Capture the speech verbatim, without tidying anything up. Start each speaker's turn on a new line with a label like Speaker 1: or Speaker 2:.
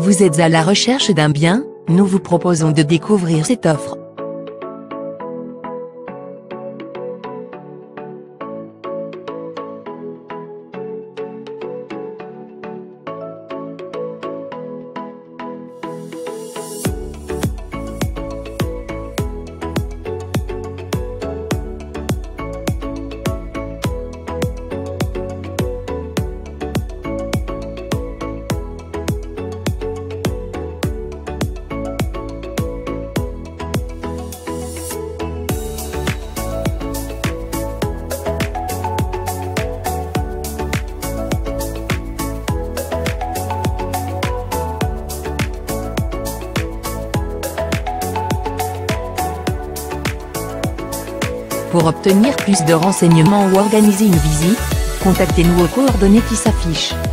Speaker 1: Vous êtes à la recherche d'un bien? Nous vous proposons de découvrir cette offre. Pour obtenir plus de renseignements ou organiser une visite, contactez-nous aux coordonnées qui s'affichent.